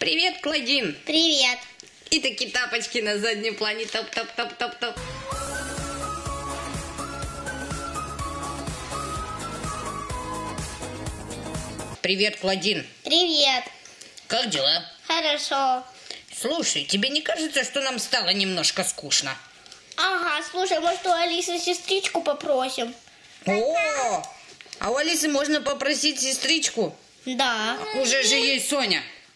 Привет, Клодин. Привет. И такие тапочки на заднем плане. Топ-топ-топ-топ-топ. Привет, Клодин. Привет. Как дела? Хорошо. Слушай, тебе не кажется, что нам стало немножко скучно? Ага, слушай, может, у Алисы сестричку попросим? О, а у Алисы можно попросить сестричку? Да. Уже же есть Соня.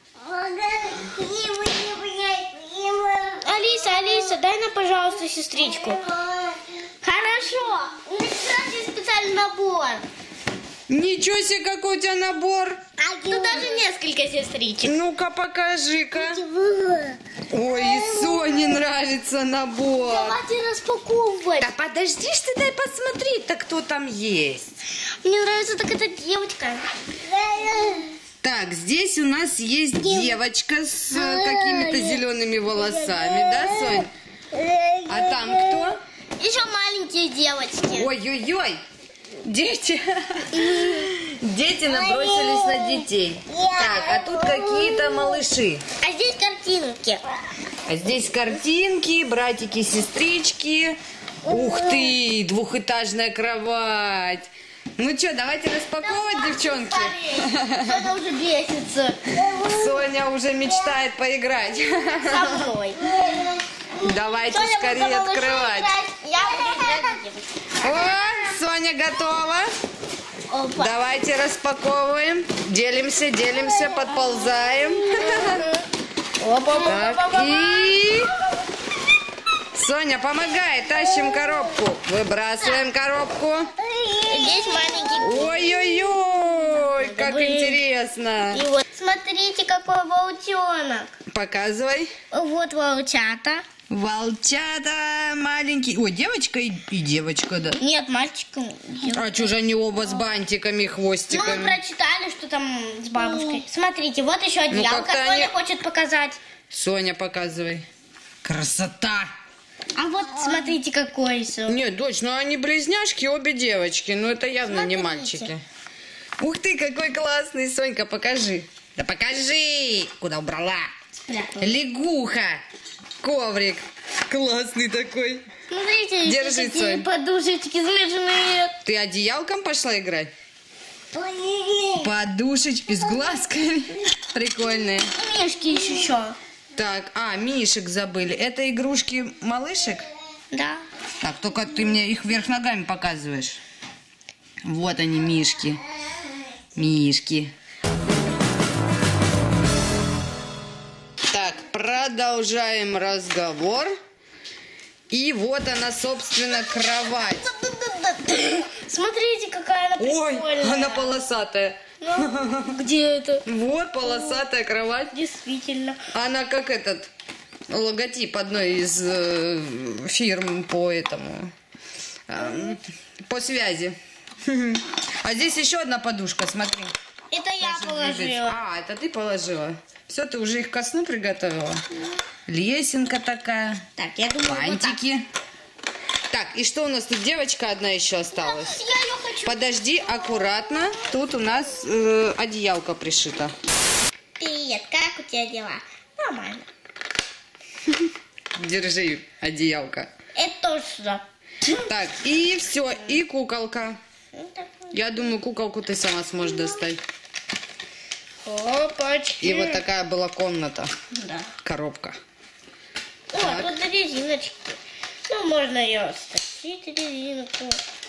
Алиса, дай нам, пожалуйста, сестричку. Хорошо. У меня есть специальный набор. Ничего себе, какой у тебя набор. Тут даже несколько сестричек. Ну-ка, покажи-ка. Ой, и Соне нравится набор. Давайте распаковывать. Да подожди ж ты, дай посмотреть-то, кто там есть. Мне нравится так эта девочка. Так, здесь у нас есть девочка с какими-то зелеными волосами, да, Сонь? А там кто? Еще маленькие девочки. Ой-ой-ой, дети. Дети набросились на детей. Так, а тут какие-то малыши. А здесь картинки. А здесь картинки, братики, сестрички. Ух ты, двухэтажная кровать. Ну что, давайте распаковывать, девчонки. Соня уже бесится. Соня уже мечтает поиграть. Со мной. Давайте Соня, скорее буду открывать. играть. Я буду играть с девочкой. О, Соня готова. Опа. Давайте распаковываем. Делимся, подползаем. Так, и... Соня, помогай, тащим коробку. Выбрасываем коробку. Здесь маленький. Ой-ой-ой, как интересно. И вот смотрите, какой волчонок. Показывай. Вот волчата. Волчата маленькие. Ой, девочка и девочка, да? Нет, мальчик. А что же они оба с бантиками, Ну, мы хвостиками? прочитали, что там с бабушкой. Смотрите, вот еще одеялко. как-то Соня они- хочет показать. Соня, показывай. Красота! А вот смотрите, какой еще. Нет, дочь, ну они близняшки, обе девочки. Ну это явно не Смотрите. мальчики. Ух ты, какой классный, Сонька, покажи. Да покажи! Куда убрала? Спрятала. Лягуха. Коврик. Классный такой. Смотрите, Держи, еще такие Сонь. подушечки смешные. Ты одеялком пошла играть? Подушечки с глазками. Прикольные. Мишки еще. Так, мишек забыли. Это игрушки малышек? Да. Так, только ты мне их вверх ногами показываешь. Вот они, мишки. Мишки. Так, продолжаем разговор. И вот она, собственно, кровать. Смотрите, какая она Ой, прикольная. она полосатая. Ну, где это? Вот полосатая кровать. Действительно. Она как этот логотип одной из фирм по этому, по связи. А здесь еще одна подушка, смотри. Это я Даже положила. А, это ты положила. Все, ты уже их ко сну приготовила. Лесенка такая, Так, я думаю, вот так. бантики. Так, и что у нас тут? Девочка одна еще осталась. Я ее хочу. Подожди, аккуратно. Тут у нас одеялка пришита. Привет, как у тебя дела? Нормально. Держи, одеялка. Это тоже сюда. Так, и все, и куколка. Я думаю, куколку ты сама сможешь достать. Опачки. И вот такая была комната, Да. коробка. О, тут резиночки. Ну, можно ее стащить, резинку.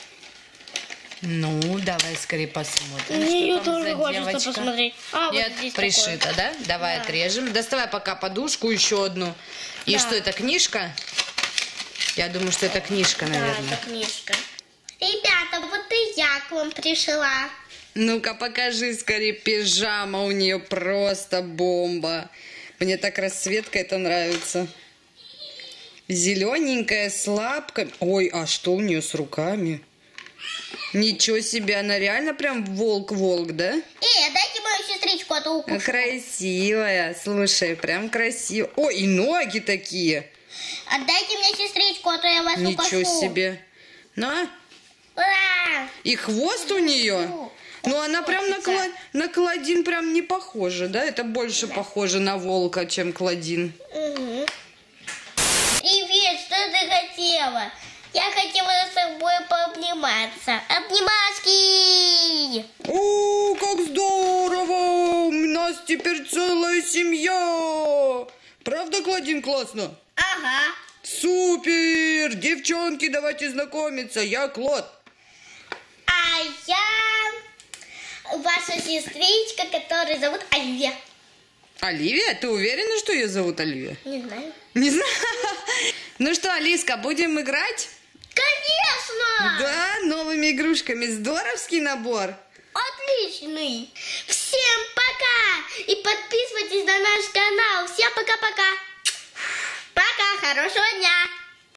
Ну, давай скорее посмотрим, Мне ее что там тоже за хочется девочка. посмотреть. А, Нет, вот здесь пришито, такое. да? Давай Да. отрежем. Доставай пока подушку, еще одну. И Да. что, это книжка? Я думаю, что это книжка, Да, наверное. это книжка. Ребята, вот и я к вам пришла. Ну-ка, покажи скорее, пижама у нее просто бомба. Мне так расцветка это нравится. Зелененькая, с лапками. Ой, а что у нее с руками? Ничего себе, она реально прям волк-волк, да? Дайте мою сестричку, а то укушу. Красивая, слушай, прям красиво. Ой, и ноги такие. Отдайте мне сестричку, а то я вас Ничего укушу. себе. На. Ура! И хвост у нее. Ну, она прям на Клодин прям не похожа, да? Это больше похоже на волка, чем Клодин. Угу. Привет, что ты хотела? Я хотела с тобой пообниматься. Обнимашки! О, как здорово! У нас теперь целая семья! Правда, Клодин, классно? Ага. Супер! Девчонки, давайте знакомиться. Я Клод. А я ваша сестричка, которую зовут Оливия. Оливия? Ты уверена, что ее зовут Оливия? Не знаю. Не знаю. Ну что, Алиска, будем играть? Конечно! Да, новыми игрушками. Здоровский набор. Отличный! Всем пока! И подписывайтесь на наш канал. Всем пока-пока! Пока! Хорошего дня!